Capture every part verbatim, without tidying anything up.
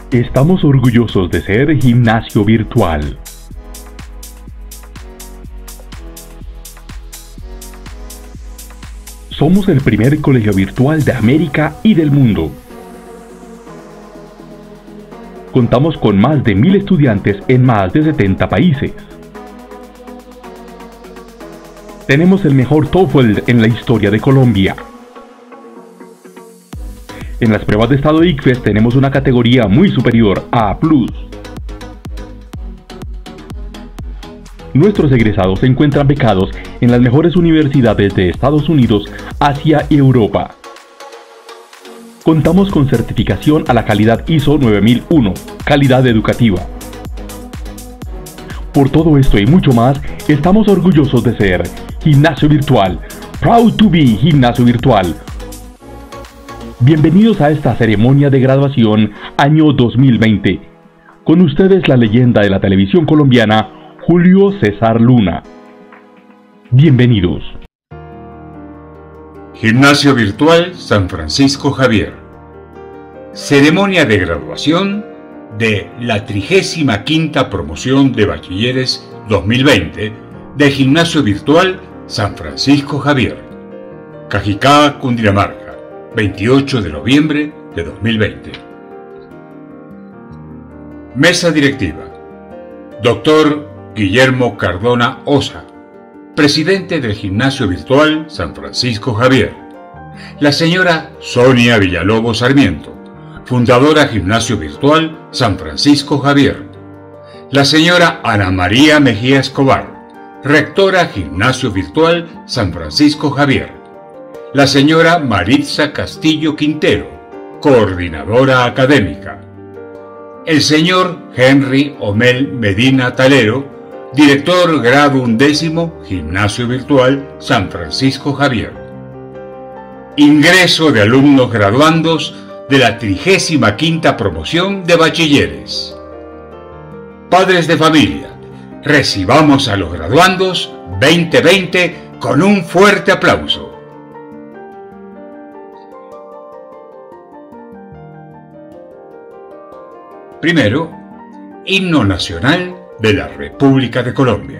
Estamos orgullosos de ser Gimnasio Virtual. Somos el primer colegio virtual de América y del mundo. Contamos con más de mil estudiantes en más de setenta países. Tenemos el mejor TOEFL en la historia de Colombia. En las pruebas de estado ICFES tenemos una categoría muy superior, A plus. Nuestros egresados se encuentran becados en las mejores universidades de Estados Unidos, Asia y Europa. Contamos con certificación a la calidad I S O nueve mil uno, calidad educativa. Por todo esto y mucho más, estamos orgullosos de ser Gimnasio Virtual. Proud to be Gimnasio Virtual. Bienvenidos a esta ceremonia de graduación año dos mil veinte. Con ustedes la leyenda de la televisión colombiana, Julio César Luna. Bienvenidos. Gimnasio Virtual San Francisco Javier. Ceremonia de graduación de la trigésima quinta promoción de Bachilleres dos mil veinte de Gimnasio Virtual San Francisco Javier. Cajicá, Cundinamarca, veintiocho de noviembre de dos mil veinte. Mesa directiva. Doctor Guillermo Cardona Osa, presidente del Gimnasio Virtual San Francisco Javier. La señora Sonia Villalobos Sarmiento, fundadora Gimnasio Virtual San Francisco Javier. La señora Ana María Mejía Escobar, rectora Gimnasio Virtual San Francisco Javier. La señora Maritza Castillo Quintero, coordinadora académica. El señor Henry Omel Medina Talero, director grado undécimo, Gimnasio Virtual San Francisco Javier. Ingreso de alumnos graduandos de la trigésima quinta promoción de bachilleres. Padres de familia, recibamos a los graduandos veinte veinte con un fuerte aplauso. Primero, Himno Nacional de la República de Colombia.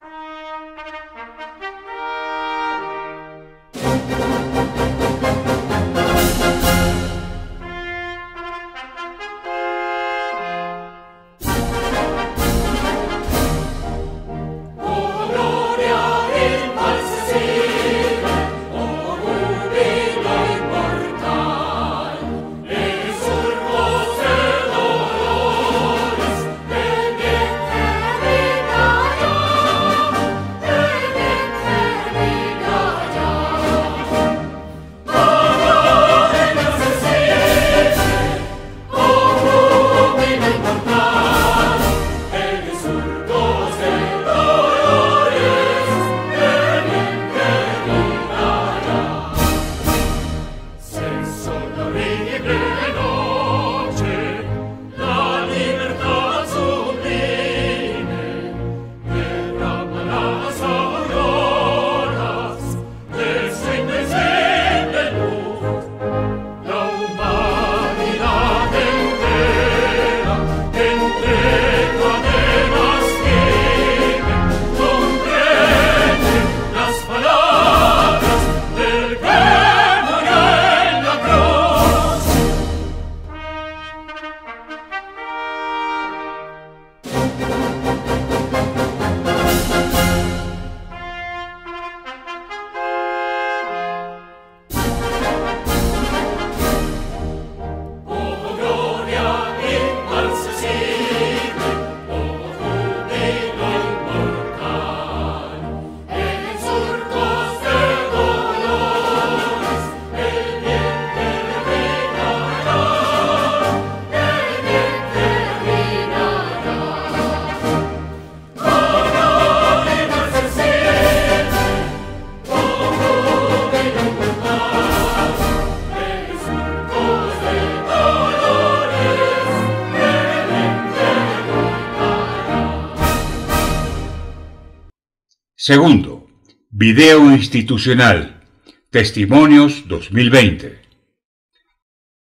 Segundo, Video Institucional, Testimonios dos mil veinte.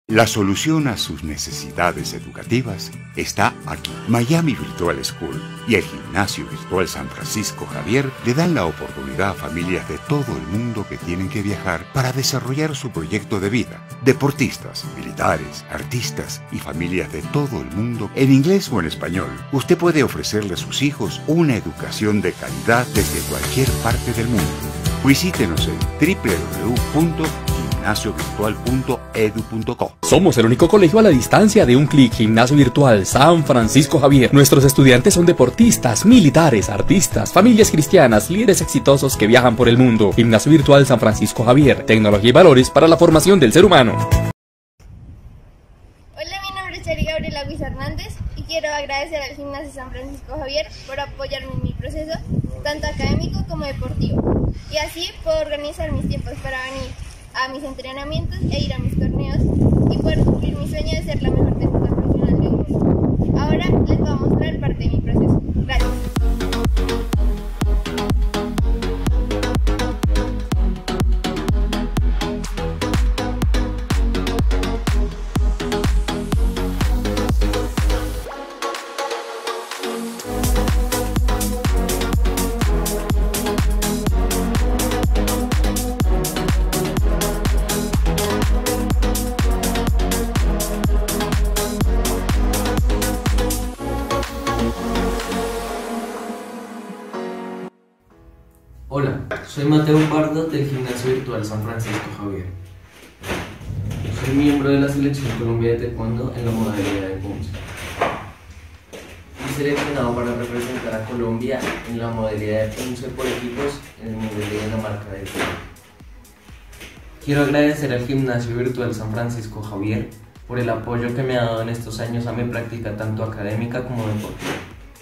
La solución a sus necesidades educativas está aquí. Miami Virtual School y el Gimnasio Virtual San Francisco Javier le dan la oportunidad a familias de todo el mundo que tienen que viajar para desarrollar su proyecto de vida. Deportistas, militares, artistas y familias de todo el mundo, en inglés o en español. Usted puede ofrecerle a sus hijos una educación de calidad desde cualquier parte del mundo. Visítenos en w w w punto gimnasio virtual punto edu punto co. Somos el único colegio a la distancia de un clic. Gimnasio Virtual San Francisco Javier. Nuestros estudiantes son deportistas, militares, artistas, familias cristianas, líderes exitosos que viajan por el mundo. Gimnasio Virtual San Francisco Javier. Tecnología y valores para la formación del ser humano. Hola, mi nombre es Chari Gabriela Luis Hernández y quiero agradecer al Gimnasio San Francisco Javier por apoyarme en mi proceso, tanto académico como deportivo. Y así puedo organizar mis tiempos para venir a mis entrenamientos e ir a mis torneos y poder cumplir mi sueño de ser la mejor tenista profesional del mundo. Ahora les voy a mostrar parte de mi proceso. Gracias. Hola, soy Mateo Pardo del Gimnasio Virtual San Francisco Javier. Soy miembro de la Selección Colombia de Taekwondo en la modalidad de Punce. Fui seleccionado para representar a Colombia en la modalidad de Punce por equipos en el Mundial de Dinamarca de Fútbol. Quiero agradecer al Gimnasio Virtual San Francisco Javier por el apoyo que me ha dado en estos años a mi práctica tanto académica como deportiva.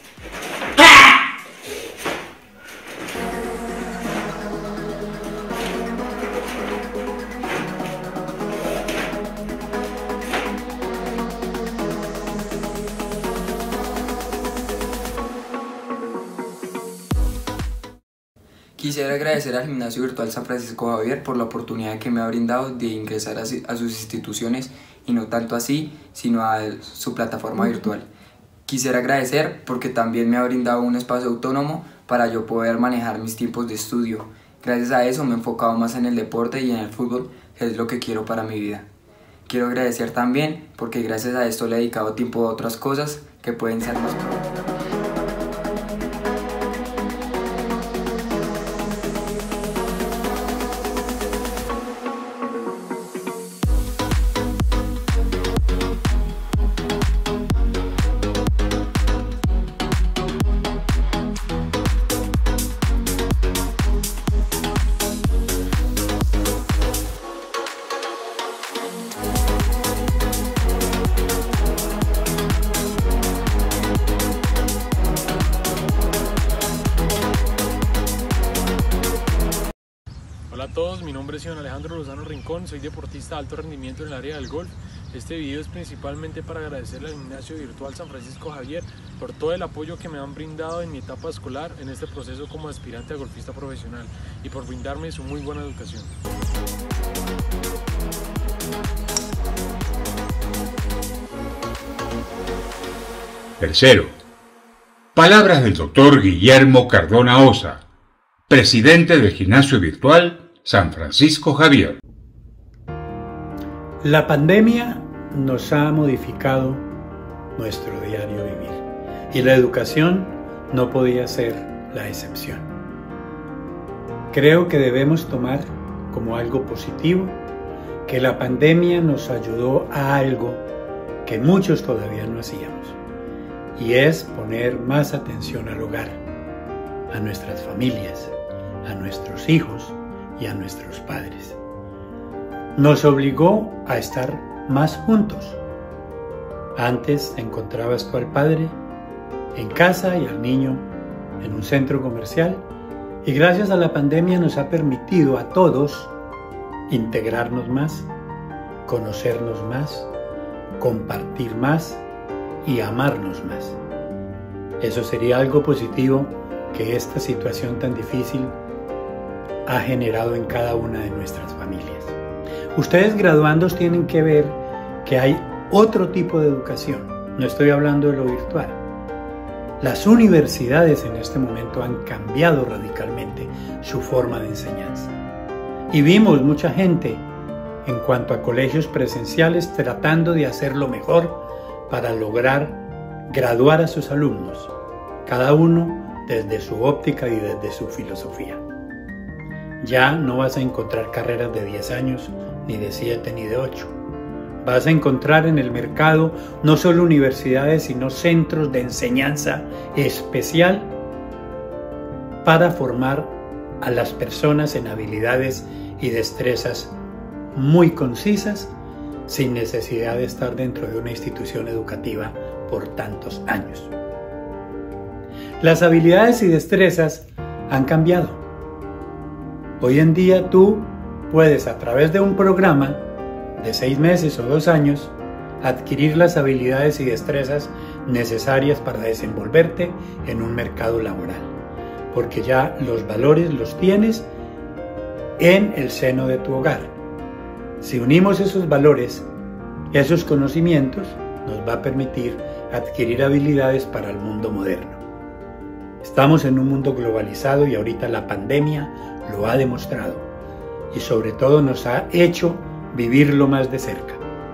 Quisiera agradecer al Gimnasio Virtual San Francisco Javier por la oportunidad que me ha brindado de ingresar a, a sus instituciones y no tanto así, sino a su plataforma virtual. Quisiera agradecer porque también me ha brindado un espacio autónomo para yo poder manejar mis tiempos de estudio. Gracias a eso me he enfocado más en el deporte y en el fútbol, que es lo que quiero para mi vida. Quiero agradecer también porque gracias a esto le he dedicado tiempo a otras cosas que pueden ser más productivas. Hola a todos, mi nombre es Iván Alejandro Lozano Rincón, soy deportista de alto rendimiento en el área del golf. Este video es principalmente para agradecerle al Gimnasio Virtual San Francisco Javier por todo el apoyo que me han brindado en mi etapa escolar en este proceso como aspirante a golfista profesional y por brindarme su muy buena educación. Tercero, palabras del doctor Guillermo Cardona Osa, presidente del Gimnasio Virtual San Francisco Javier. La pandemia nos ha modificado nuestro diario vivir y la educación no podía ser la excepción. Creo que debemos tomar como algo positivo que la pandemia nos ayudó a algo que muchos todavía no hacíamos, y es poner más atención al hogar, a nuestras familias, a nuestros hijos y a nuestros padres. Nos obligó a estar más juntos. Antes encontrabas tú al padre en casa y al niño en un centro comercial, y gracias a la pandemia nos ha permitido a todos integrarnos más, conocernos más, compartir más y amarnos más. Eso sería algo positivo que esta situación tan difícil ha generado en cada una de nuestras familias. Ustedes graduandos tienen que ver que hay otro tipo de educación. No estoy hablando de lo virtual. Las universidades en este momento han cambiado radicalmente su forma de enseñanza. Y vimos mucha gente en cuanto a colegios presenciales tratando de hacer lo mejor para lograr graduar a sus alumnos, cada uno desde su óptica y desde su filosofía. Ya no vas a encontrar carreras de diez años, ni de siete, ni de ocho. Vas a encontrar en el mercado no solo universidades, sino centros de enseñanza especial para formar a las personas en habilidades y destrezas muy concisas, sin necesidad de estar dentro de una institución educativa por tantos años. Las habilidades y destrezas han cambiado. Hoy en día tú puedes, a través de un programa de seis meses o dos años, adquirir las habilidades y destrezas necesarias para desenvolverte en un mercado laboral, porque ya los valores los tienes en el seno de tu hogar. Si unimos esos valores, esos conocimientos, nos va a permitir adquirir habilidades para el mundo moderno. Estamos en un mundo globalizado y ahorita la pandemia lo ha demostrado, y sobre todo nos ha hecho vivirlo más de cerca.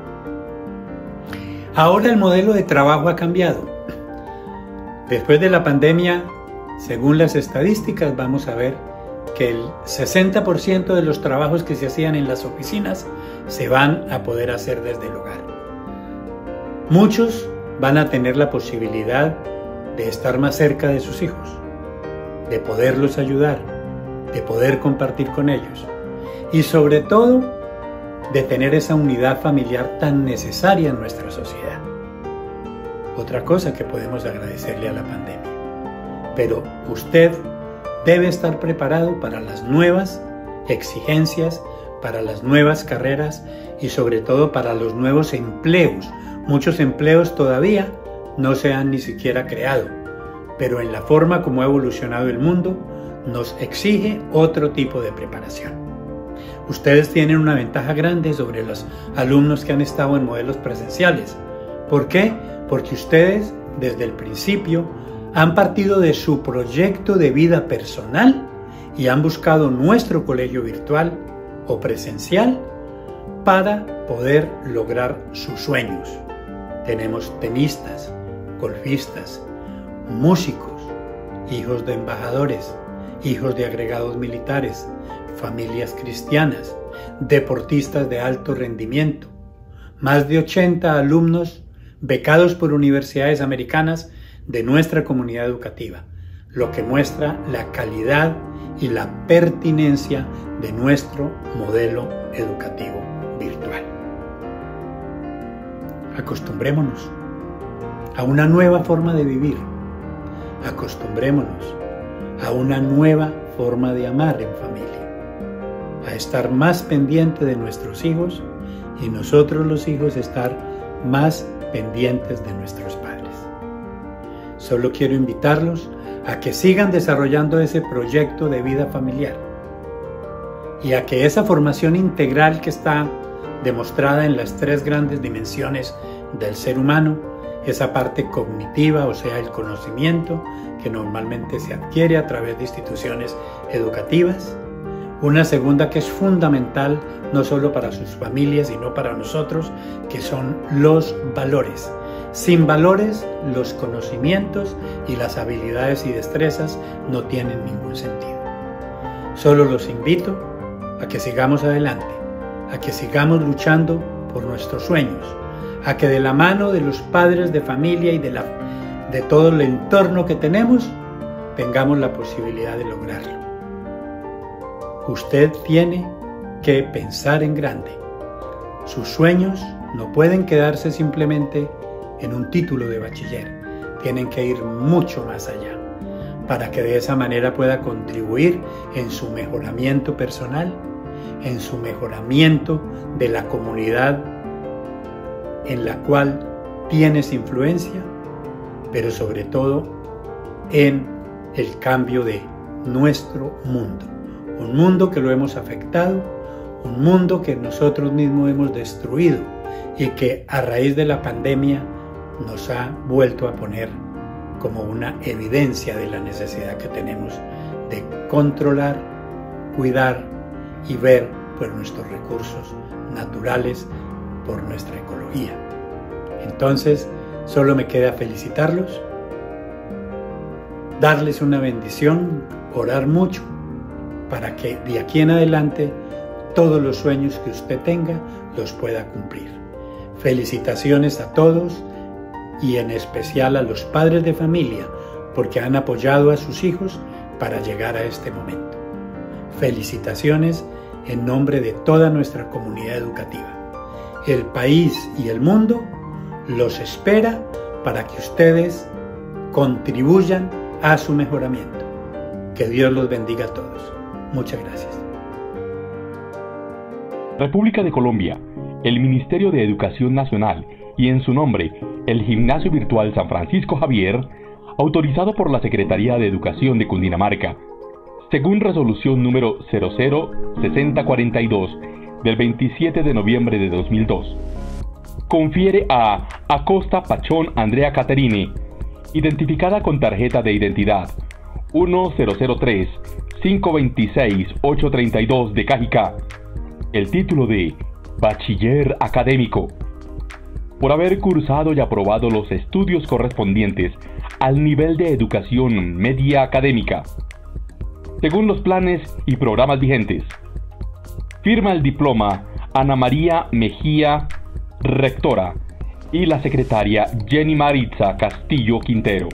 Ahora el modelo de trabajo ha cambiado. Después de la pandemia, según las estadísticas, vamos a ver que el sesenta por ciento de los trabajos que se hacían en las oficinas se van a poder hacer desde el hogar. Muchos van a tener la posibilidad de estar más cerca de sus hijos, de poderlos ayudar, de poder compartir con ellos y sobre todo de tener esa unidad familiar tan necesaria en nuestra sociedad. Otra cosa que podemos agradecerle a la pandemia. Pero usted debe estar preparado para las nuevas exigencias, para las nuevas carreras y sobre todo para los nuevos empleos. Muchos empleos todavía no se han ni siquiera creado, pero en la forma como ha evolucionado el mundo nos exige otro tipo de preparación. Ustedes tienen una ventaja grande sobre los alumnos que han estado en modelos presenciales. ¿Por qué? Porque ustedes desde el principio han partido de su proyecto de vida personal y han buscado nuestro colegio virtual o presencial para poder lograr sus sueños. Tenemos tenistas, golfistas, músicos, hijos de embajadores, hijos de agregados militares, familias cristianas, deportistas de alto rendimiento, más de ochenta alumnos becados por universidades americanas de nuestra comunidad educativa, lo que muestra la calidad y la pertinencia de nuestro modelo educativo virtual. Acostumbrémonos a una nueva forma de vivir, acostumbrémonos a una nueva forma de amar en familia, a estar más pendiente de nuestros hijos y nosotros los hijos estar más pendientes de nuestros padres. Solo quiero invitarlos a que sigan desarrollando ese proyecto de vida familiar y a que esa formación integral que está demostrada en las tres grandes dimensiones del ser humano, esa parte cognitiva, o sea, el conocimiento que normalmente se adquiere a través de instituciones educativas, una segunda que es fundamental no solo para sus familias, sino para nosotros, que son los valores. Sin valores, los conocimientos y las habilidades y destrezas no tienen ningún sentido. Solo los invito a que sigamos adelante, a que sigamos luchando por nuestros sueños, a que de la mano de los padres de familia y de, la, de todo el entorno que tenemos, tengamos la posibilidad de lograrlo. Usted tiene que pensar en grande. Sus sueños no pueden quedarse simplemente en un título de bachiller. Tienen que ir mucho más allá para que de esa manera pueda contribuir en su mejoramiento personal, en su mejoramiento de la comunidad en la cual tienes influencia, pero sobre todo en el cambio de nuestro mundo. Un mundo que lo hemos afectado, un mundo que nosotros mismos hemos destruido y que a raíz de la pandemia nos ha vuelto a poner como una evidencia de la necesidad que tenemos de controlar, cuidar y ver por nuestros recursos naturales, por nuestra ecología. Entonces, solo me queda felicitarlos, darles una bendición, orar mucho para que de aquí en adelante todos los sueños que usted tenga los pueda cumplir. Felicitaciones a todos y en especial a los padres de familia porque han apoyado a sus hijos para llegar a este momento. Felicitaciones en nombre de toda nuestra comunidad educativa. El país y el mundo los espera para que ustedes contribuyan a su mejoramiento. Que Dios los bendiga a todos. Muchas gracias. República de Colombia, el Ministerio de Educación Nacional y en su nombre, el Gimnasio Virtual San Francisco Javier, autorizado por la Secretaría de Educación de Cundinamarca, según resolución número cero cero sesenta cuarenta y dos del veintisiete de noviembre de dos mil dos, confiere a Acosta Pachón Andrea Caterine, identificada con tarjeta de identidad uno cero cero tres cinco dos seis ocho tres dos de Cajicá, el título de Bachiller Académico, por haber cursado y aprobado los estudios correspondientes al nivel de educación media académica, según los planes y programas vigentes. Firma el diploma Ana María Mejía, rectora, y la secretaria Jenny Maritza Castillo Quintero.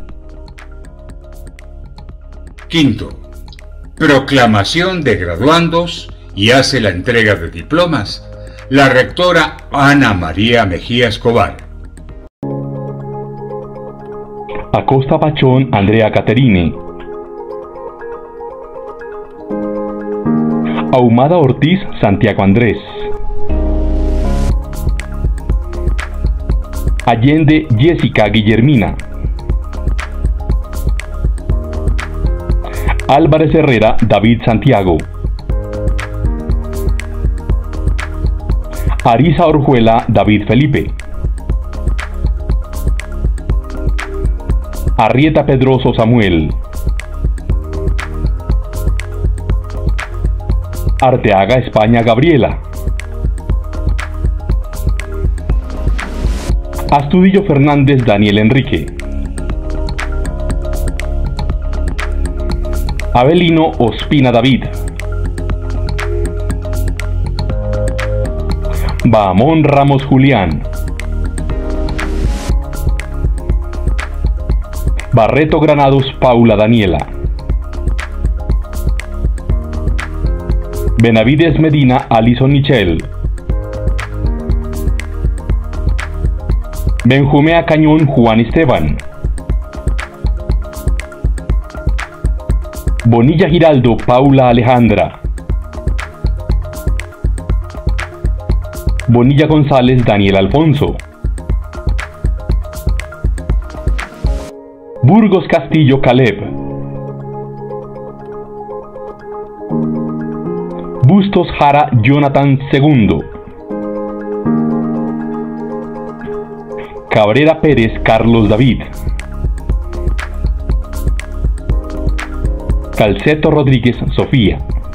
Quinto, proclamación de graduandos y hace la entrega de diplomas la rectora Ana María Mejía Escobar. Acosta Pachón Andrea Caterine. Ahumada Ortiz Santiago Andrés. Allende Jessica Guillermina. Álvarez Herrera David Santiago. Arisa Orjuela David Felipe. Arrieta Pedroso Samuel. Arteaga España Gabriela. Astudillo Fernández Daniel Enrique. Avelino Ospina David. Bahamón Ramos Julián. Barreto Granados Paula Daniela. Benavides Medina Alison Michelle. Benjumea Cañón Juan Esteban. Bonilla Giraldo Paula Alejandra. Bonilla González Daniel Alfonso. Burgos Castillo Caleb. Bustos Jara Jonathan segundo. Cabrera Pérez Carlos David. Calceto Rodríguez Sofía.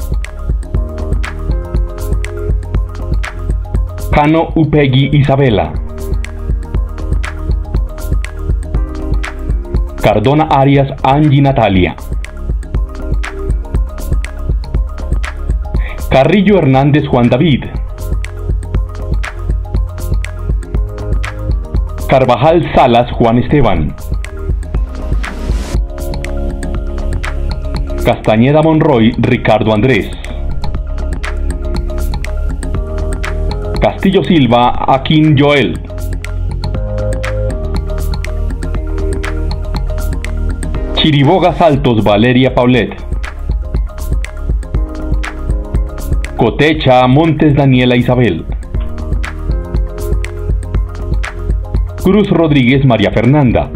Cano Upegui Isabela. Cardona Arias Angie Natalia. Carrillo Hernández Juan David. Carvajal Salas Juan Esteban. Castañeda Monroy Ricardo Andrés. Castillo Silva Aquín Joel. Chiribogas Altos Valeria Paulette. Cotecha Montes Daniela Isabel. Cruz Rodríguez María Fernanda.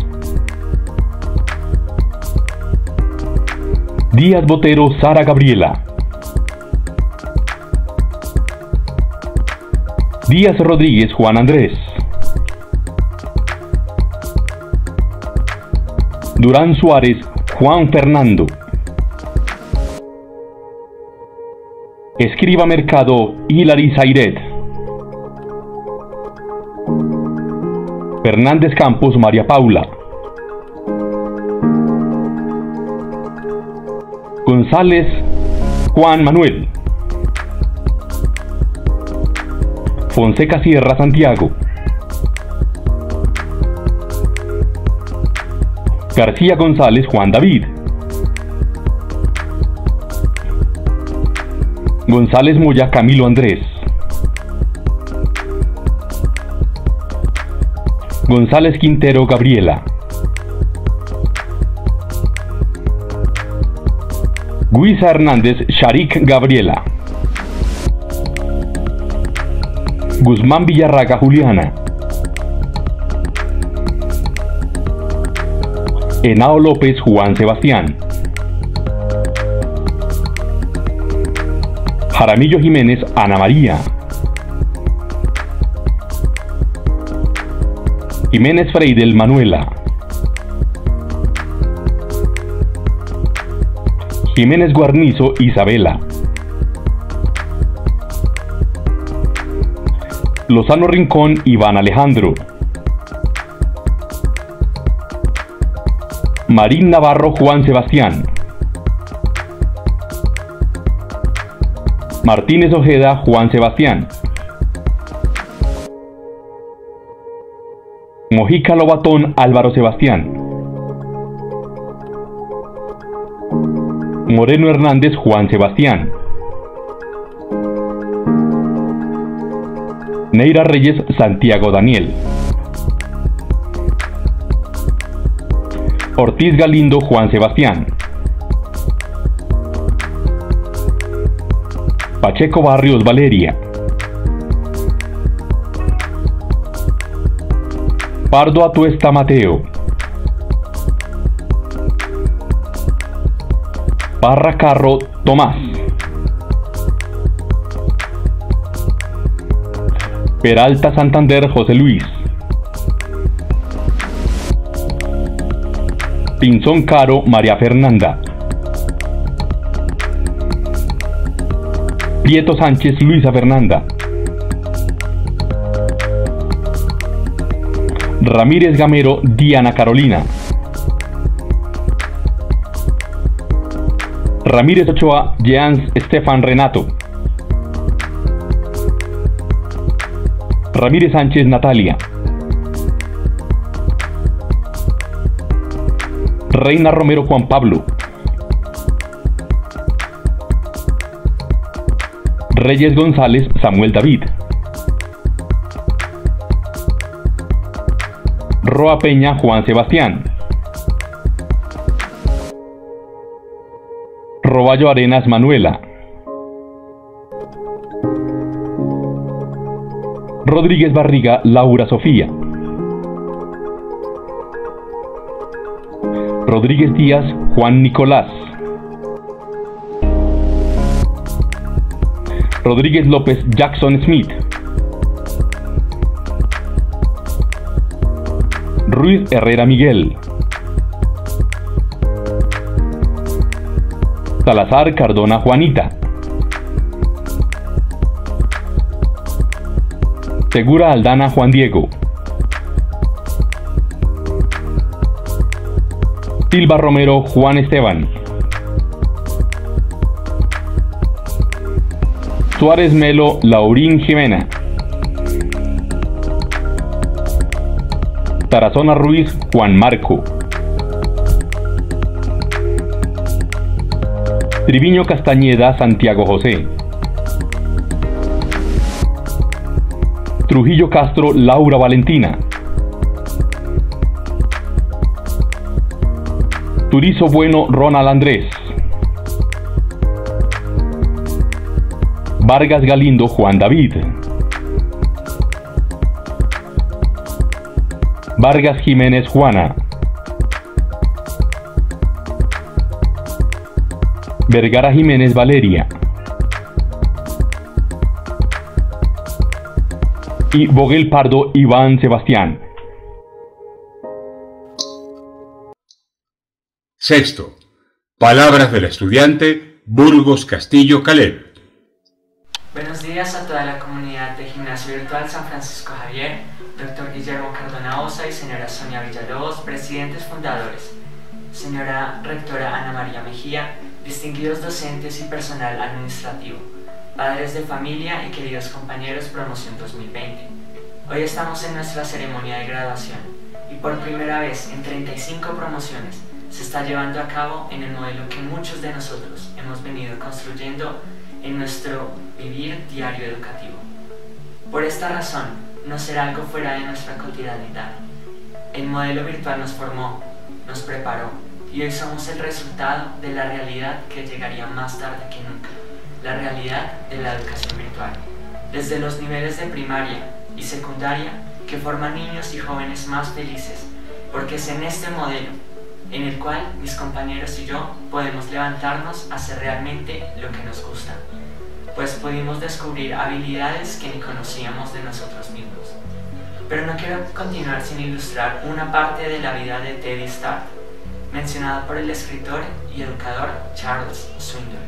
Díaz Botero Sara Gabriela. Díaz Rodríguez Juan Andrés. Durán Suárez Juan Fernando. Escriba Mercado Hilary Zairet. Fernández Campos María Paula. González Juan Manuel. Fonseca Sierra Santiago. García González Juan David. González Moya Camilo Andrés. González Quintero Gabriela. Guisa Hernández Sharik Gabriela. Guzmán Villarraga Juliana. Henao López Juan Sebastián. Jaramillo Jiménez Ana María. Jiménez Freidel Manuela. Jiménez Guarnizo Isabela. Lozano Rincón Iván Alejandro. Marín Navarro Juan Sebastián. Martínez Ojeda Juan Sebastián. Mojica Lobatón Álvaro Sebastián. Moreno Hernández Juan Sebastián. Neira Reyes Santiago Daniel. Ortiz Galindo Juan Sebastián. Pacheco Barrios Valeria. Pardo Atuesta Mateo. Parra Carro Tomás. Peralta Santander José Luis. Pinzón Caro María Fernanda. Prieto Sánchez Luisa Fernanda. Ramírez Gamero Diana Carolina. Ramírez Ochoa Jeans Estefan Renato. Ramírez Sánchez Natalia. Reina Romero Juan Pablo. Reyes González Samuel David. Roa Peña Juan Sebastián. Roballo Arenas Manuela. Rodríguez Barriga Laura Sofía. Rodríguez Díaz Juan Nicolás. Rodríguez López Jackson Smith. Ruiz Herrera Miguel. Salazar Cardona Juanita. Segura Aldana Juan Diego. Silva Romero Juan Esteban. Suárez Melo Laurín Jimena. Tarazona Ruiz Juan Marco. Triviño Castañeda Santiago José. Trujillo Castro Laura Valentina. Turizo Bueno Ronald Andrés. Vargas Galindo Juan David. Vargas Jiménez Juana. Vergara Jiménez Valeria. y Boguel Pardo Iván Sebastián. Sexto, palabras del estudiante Burgos Castillo Caleb. Buenos días a toda la comunidad de Gimnasio Virtual San Francisco Javier, doctor Guillermo Cardona Osa y señora Sonia Villalobos, presidentes fundadores, señora rectora Ana María Mejía, distinguidos docentes y personal administrativo, padres de familia y queridos compañeros Promoción dos mil veinte. Hoy estamos en nuestra ceremonia de graduación y por primera vez en treinta y cinco promociones se está llevando a cabo en el modelo que muchos de nosotros hemos venido construyendo en nuestro vivir diario educativo. Por esta razón, no será algo fuera de nuestra cotidianidad. El modelo virtual nos formó, nos preparó y hoy somos el resultado de la realidad que llegaría más tarde que nunca, la realidad de la educación virtual. Desde los niveles de primaria y secundaria que forman niños y jóvenes más felices, porque es en este modelo en el cual mis compañeros y yo podemos levantarnos a hacer realmente lo que nos gusta, pues pudimos descubrir habilidades que ni conocíamos de nosotros mismos. Pero no quiero continuar sin ilustrar una parte de la vida de Teddy Stark, mencionada por el escritor y educador Charles Swindoll.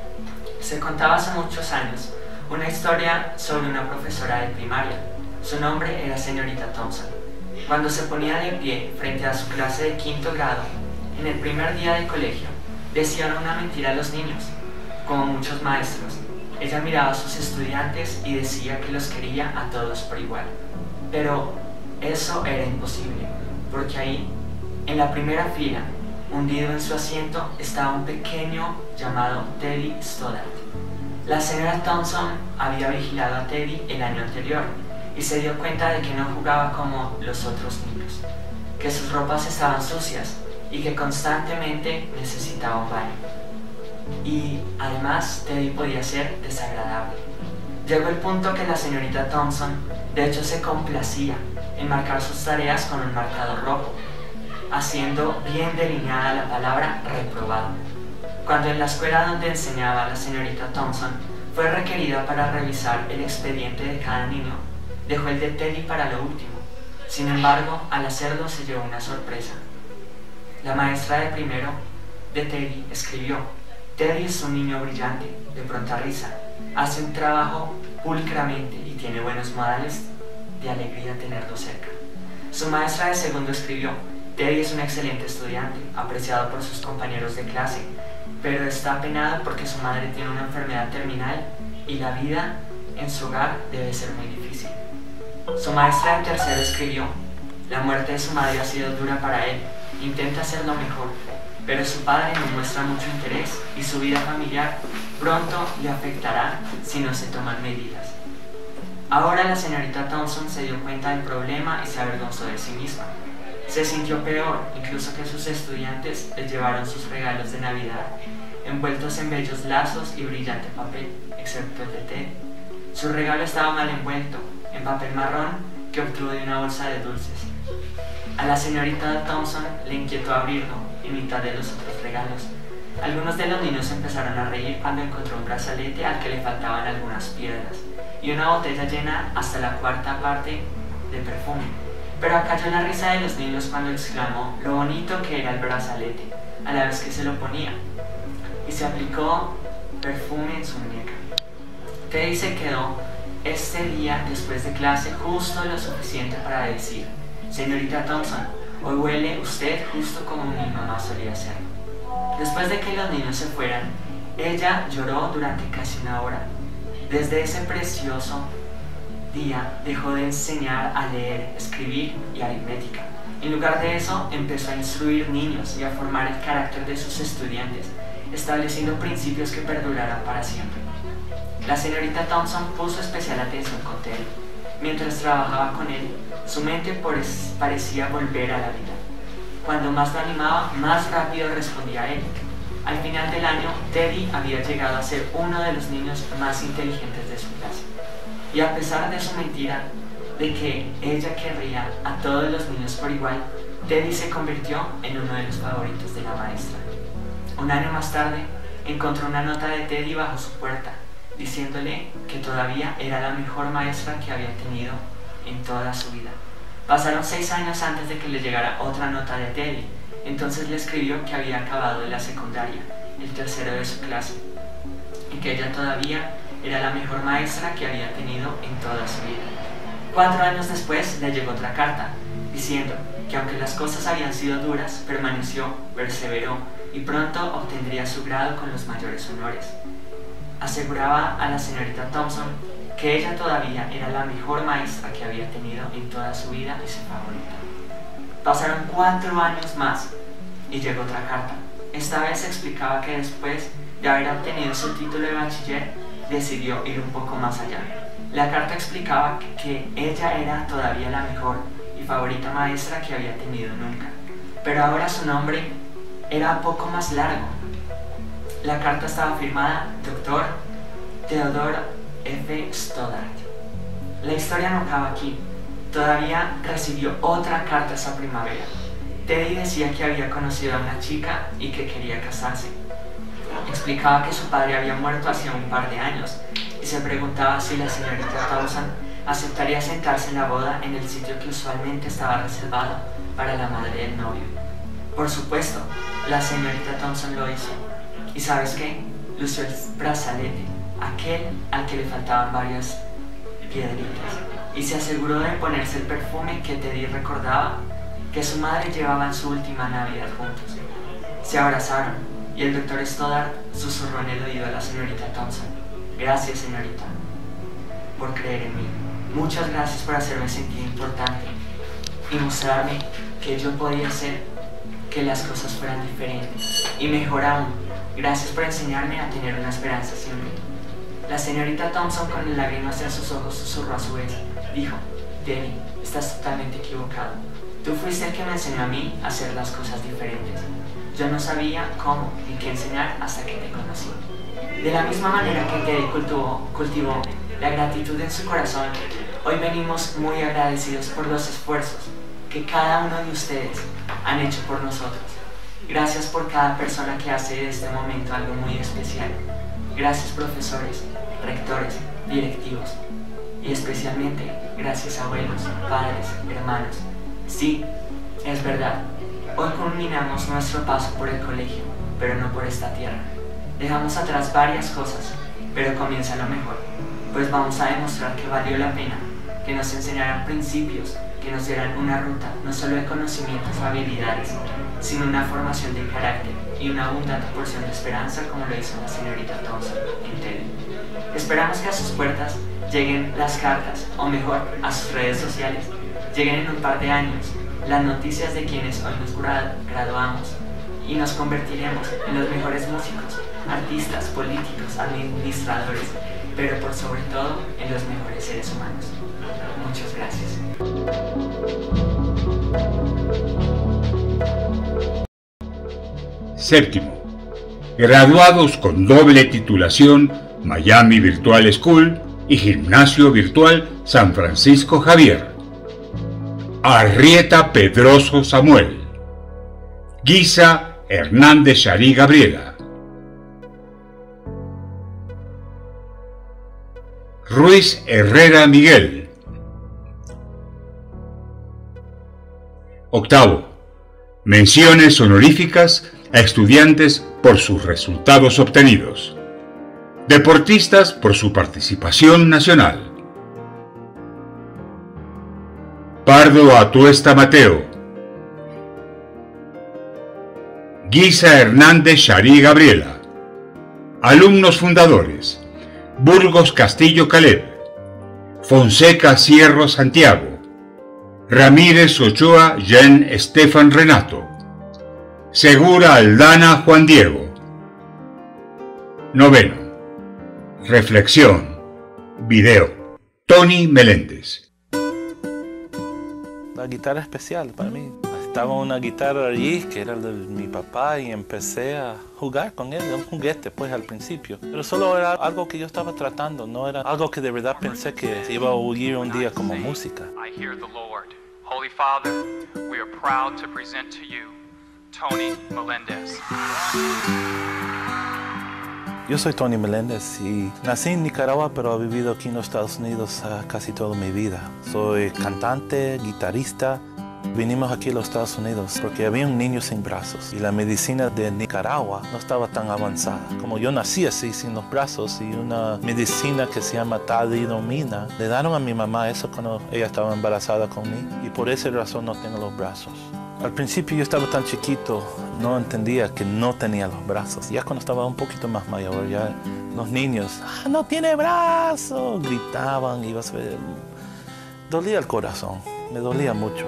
Se contaba hace muchos años una historia sobre una profesora de primaria. Su nombre era señorita Thompson. Cuando se ponía de pie frente a su clase de quinto grado, en el primer día de colegio, decía una mentira a los niños. Como muchos maestros, ella miraba a sus estudiantes y decía que los quería a todos por igual. Pero eso era imposible, porque ahí, en la primera fila, hundido en su asiento, estaba un pequeño llamado Teddy Stoddard. La señora Thompson había vigilado a Teddy el año anterior y se dio cuenta de que no jugaba como los otros niños, que sus ropas estaban sucias y que constantemente necesitaba un baño. Y además Teddy podía ser desagradable. Llegó el punto que la señorita Thompson de hecho se complacía en marcar sus tareas con un marcador rojo, haciendo bien delineada la palabra reprobado. Cuando en la escuela donde enseñaba la señorita Thompson fue requerida para revisar el expediente de cada niño, dejó el de Teddy para lo último. Sin embargo, al hacerlo se llevó una sorpresa. La maestra de primero de Teddy escribió: Teddy es un niño brillante, de pronta risa, hace un trabajo pulcramente y tiene buenos modales, de alegría tenerlo cerca. Su maestra de segundo escribió: Teddy es un excelente estudiante, apreciado por sus compañeros de clase, pero está apenado porque su madre tiene una enfermedad terminal y la vida en su hogar debe ser muy difícil. Su maestra de tercero escribió: la muerte de su madre ha sido dura para él, intenta hacerlo mejor, pero su padre no muestra mucho interés y su vida familiar pronto le afectará si no se toman medidas. Ahora la señorita Thompson se dio cuenta del problema y se avergonzó de sí misma. Se sintió peor, incluso que sus estudiantes les llevaron sus regalos de Navidad, envueltos en bellos lazos y brillante papel, excepto el de Teddy. Su regalo estaba mal envuelto, en papel marrón que obtuvo de una bolsa de dulces. A la señorita Thompson le inquietó abrirlo en mitad de los otros regalos. Algunos de los niños empezaron a reír cuando encontró un brazalete al que le faltaban algunas piedras y una botella llena hasta la cuarta parte de perfume. Pero acalló la risa de los niños cuando exclamó lo bonito que era el brazalete a la vez que se lo ponía, y se aplicó perfume en su muñeca. Teddy se quedó este día después de clase justo lo suficiente para decir: señorita Thompson, hoy huele usted justo como mi mamá solía hacerlo. Después de que los niños se fueran, ella lloró durante casi una hora. Desde ese precioso día dejó de enseñar a leer, escribir y aritmética. En lugar de eso, empezó a instruir niños y a formar el carácter de sus estudiantes, estableciendo principios que perdurarán para siempre. La señorita Thompson puso especial atención con Teddy. Mientras trabajaba con él, su mente parecía volver a la vida. Cuando más lo animaba, más rápido respondía a él. Al final del año, Teddy había llegado a ser uno de los niños más inteligentes de su clase. Y a pesar de su mentira, de que ella querría a todos los niños por igual, Teddy se convirtió en uno de los favoritos de la maestra. Un año más tarde, encontró una nota de Teddy bajo su puerta. diciéndole que todavía era la mejor maestra que había tenido en toda su vida. Pasaron seis años antes de que le llegara otra nota de Teddy. Entonces le escribió que había acabado la secundaria, el tercero de su clase, y que ella todavía era la mejor maestra que había tenido en toda su vida. Cuatro años después le llegó otra carta, diciendo que aunque las cosas habían sido duras, permaneció, perseveró y pronto obtendría su grado con los mayores honores. Aseguraba a la señorita Thompson que ella todavía era la mejor maestra que había tenido en toda su vida y su favorita. Pasaron cuatro años más y llegó otra carta. Esta vez explicaba que después de haber obtenido su título de bachiller, decidió ir un poco más allá. La carta explicaba que ella era todavía la mejor y favorita maestra que había tenido nunca, pero ahora su nombre era un poco más largo. La carta estaba firmada doctor Theodore F. Stoddard. La historia no acaba aquí. Todavía recibió otra carta esa primavera. Teddy decía que había conocido a una chica y que quería casarse. Explicaba que su padre había muerto hace un par de años y se preguntaba si la señorita Thompson aceptaría sentarse en la boda en el sitio que usualmente estaba reservado para la madre del novio. Por supuesto, la señorita Thompson lo hizo. ¿Y sabes qué? Lució el brazalete, aquel al que le faltaban varias piedritas, y se aseguró de ponerse el perfume que Teddy recordaba que su madre llevaba en su última Navidad juntos. Se abrazaron y el doctor Stoddard susurró en el oído a la señorita Thompson: gracias, señorita, por creer en mí. Muchas gracias por hacerme sentir importante y mostrarme que yo podía hacer que las cosas fueran diferentes. Y mejor aún, gracias por enseñarme a tener una esperanza siempre. La señorita Thompson, con lágrimas en sus ojos, susurró a su vez. Dijo: Teddy, estás totalmente equivocado. Tú fuiste el que me enseñó a mí a hacer las cosas diferentes. Yo no sabía cómo ni qué enseñar hasta que te conocí. De la misma manera que Teddy cultivó, cultivó la gratitud en su corazón, hoy venimos muy agradecidos por los esfuerzos que cada uno de ustedes han hecho por nosotros. Gracias por cada persona que hace de este momento algo muy especial. Gracias, profesores, rectores, directivos, y especialmente gracias, abuelos, padres, hermanos. Sí, es verdad, hoy culminamos nuestro paso por el colegio, pero no por esta tierra. Dejamos atrás varias cosas, pero comienza lo mejor, pues vamos a demostrar que valió la pena, que nos enseñaran principios, que nos dieran una ruta, no solo de conocimientos o habilidades, sino una formación de carácter y una abundante porción de esperanza, como lo hizo la señorita Thompson en Teddy. Esperamos que a sus puertas lleguen las cartas, o mejor, a sus redes sociales, lleguen en un par de años las noticias de quienes hoy nos graduamos y nos convertiremos en los mejores músicos, artistas, políticos, administradores, pero por sobre todo en los mejores seres humanos. Muchas gracias. Séptimo. Graduados con doble titulación Miami Virtual School y Gimnasio Virtual San Francisco Javier. Arrieta Pedroso Samuel. Guisa Hernández Sharí Gabriela. Ruiz Herrera Miguel. Octavo. Menciones honoríficas a estudiantes por sus resultados obtenidos. Deportistas por su participación nacional. Pardo Atuesta Mateo. Guisa Hernández Sharí Gabriela. Alumnos fundadores: Burgos Castillo Caleb, Fonseca Cierro Santiago, Ramírez Ochoa Jen Estefan Renato, Segura Aldana Juan Diego. Noveno. Reflexión. Video. Tony Meléndez. La guitarra especial para mí. Estaba una guitarra allí que era de mi papá y empecé a jugar con él, un juguete pues al principio. Pero solo era algo que yo estaba tratando, no era algo que de verdad pensé que iba a oír un día como música. I hear the Lord. Holy Father, we are proud to present to you Tony Meléndez. Yo soy Tony Meléndez y nací en Nicaragua, pero he vivido aquí en los Estados Unidos uh, casi toda mi vida. Soy cantante, guitarrista. Vinimos aquí a los Estados Unidos porque había un niño sin brazos y la medicina de Nicaragua no estaba tan avanzada. Como yo nací así, sin los brazos, y una medicina que se llama talidomida, le dieron a mi mamá eso cuando ella estaba embarazada conmigo y por esa razón no tengo los brazos. Al principio yo estaba tan chiquito, no entendía que no tenía los brazos. Ya cuando estaba un poquito más mayor, ya los niños, ¡ah, no tiene brazos!, gritaban y vas a ver. Dolía el corazón, me dolía mucho.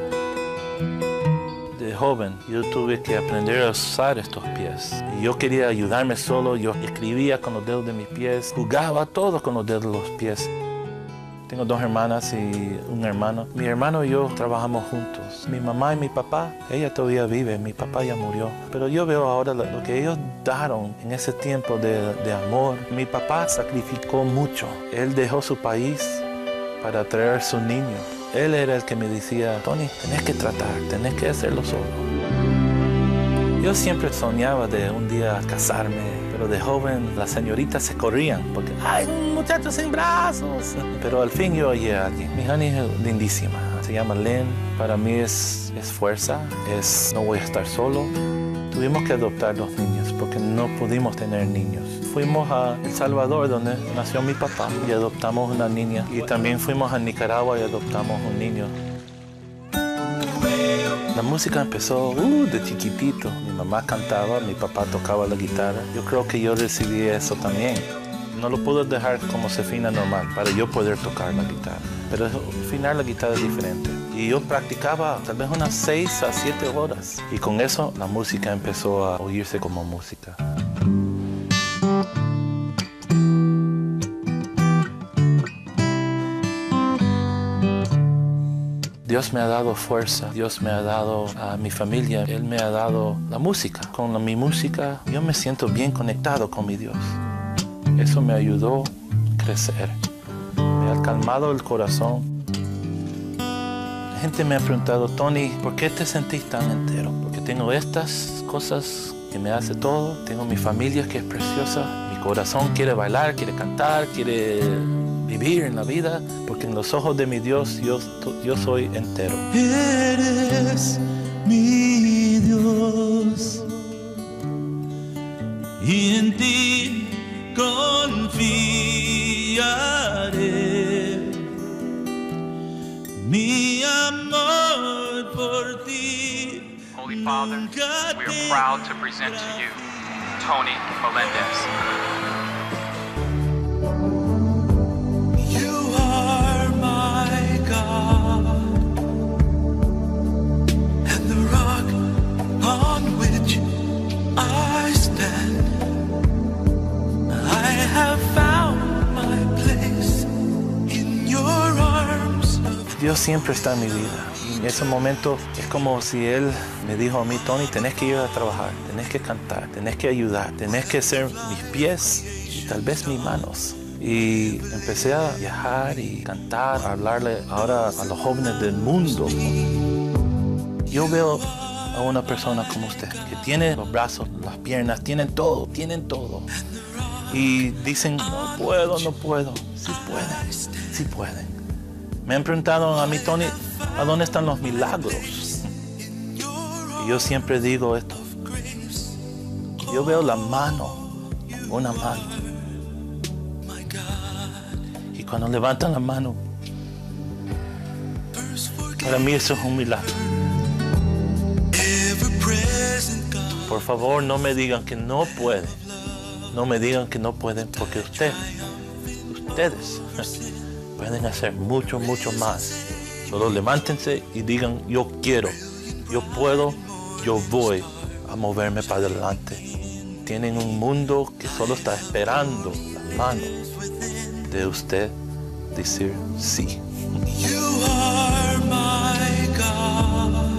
De joven yo tuve que aprender a usar estos pies. Y yo quería ayudarme solo, yo escribía con los dedos de mis pies, jugaba todo con los dedos de los pies. Tengo dos hermanas y un hermano. Mi hermano y yo trabajamos juntos. Mi mamá y mi papá, ella todavía vive, mi papá ya murió. Pero yo veo ahora lo, lo que ellos dieron en ese tiempo de, de amor. Mi papá sacrificó mucho. Él dejó su país para traer a su niño. Él era el que me decía, Tony, tenés que tratar, tenés que hacerlo solo. Yo siempre soñaba de un día casarme, pero de joven las señoritas se corrían porque, ¡ay, un muchacho sin brazos! Pero al fin yo hallé a alguien. Mi honey es lindísima, se llama Lynn. Para mí es, es fuerza, es no voy a estar solo. Tuvimos que adoptar dos niños porque no pudimos tener niños. Fuimos a El Salvador, donde nació mi papá, y adoptamos una niña. Y también fuimos a Nicaragua y adoptamos un niño. La música empezó uh, de chiquitito. Mi mamá cantaba, mi papá tocaba la guitarra. Yo creo que yo recibí eso también. No lo puedo dejar como se fina normal para yo poder tocar la guitarra. Pero afinar la guitarra es diferente. Y yo practicaba tal vez unas seis a siete horas. Y con eso la música empezó a oírse como música. Dios me ha dado fuerza, Dios me ha dado a mi familia, Él me ha dado la música. Con la, mi música yo me siento bien conectado con mi Dios. Eso me ayudó a crecer, me ha calmado el corazón. La gente me ha preguntado, Tony, ¿por qué te sentís tan entero? Porque tengo estas cosas que me hace todo, tengo mi familia que es preciosa, mi corazón quiere bailar, quiere cantar, quiere vivir en la vida, porque en los ojos de mi Dios yo, yo soy entero. Eres mi Dios y en ti confiaré. Mi amor por ti. Holy Father, we are proud to present to you Tony Meléndez. Dios siempre está en mi vida. Y en ese momento es como si Él me dijo a mí, Tony, tenés que ir a trabajar, tenés que cantar, tenés que ayudar, tenés que ser mis pies y tal vez mis manos. Y empecé a viajar y cantar, a hablarle ahora a los jóvenes del mundo. Yo veo a una persona como usted, que tiene los brazos, las piernas, tienen todo, tienen todo. Y dicen, no puedo, no puedo. Sí pueden, sí pueden. Me han preguntado a mí, Tony, ¿a dónde están los milagros? Y yo siempre digo esto. Yo veo la mano, una mano. Y cuando levantan la mano, para mí eso es un milagro. Por favor, no me digan que no pueden. No me digan que no pueden, porque ustedes, ustedes pueden hacer mucho, mucho más. Solo levántense y digan, yo quiero, yo puedo, yo voy a moverme para adelante. Tienen un mundo que solo está esperando la mano de usted decir sí. You are my God,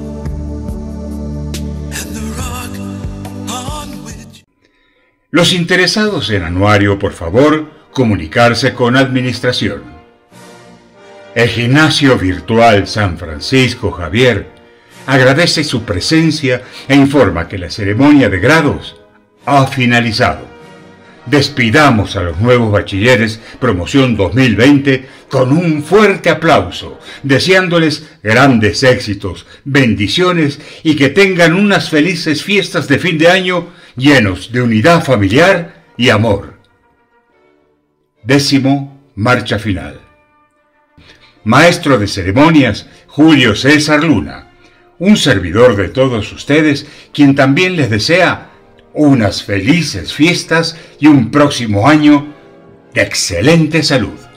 and the rock on which... Los interesados en anuario, por favor, comunicarse con administración. El Gimnasio Virtual San Francisco Javier agradece su presencia e informa que la ceremonia de grados ha finalizado. Despidamos a los nuevos bachilleres promoción dos mil veinte con un fuerte aplauso, deseándoles grandes éxitos, bendiciones y que tengan unas felices fiestas de fin de año llenos de unidad familiar y amor. Décimo, marcha final. Maestro de ceremonias, Julio César Luna, un servidor de todos ustedes, quien también les desea unas felices fiestas y un próximo año de excelente salud.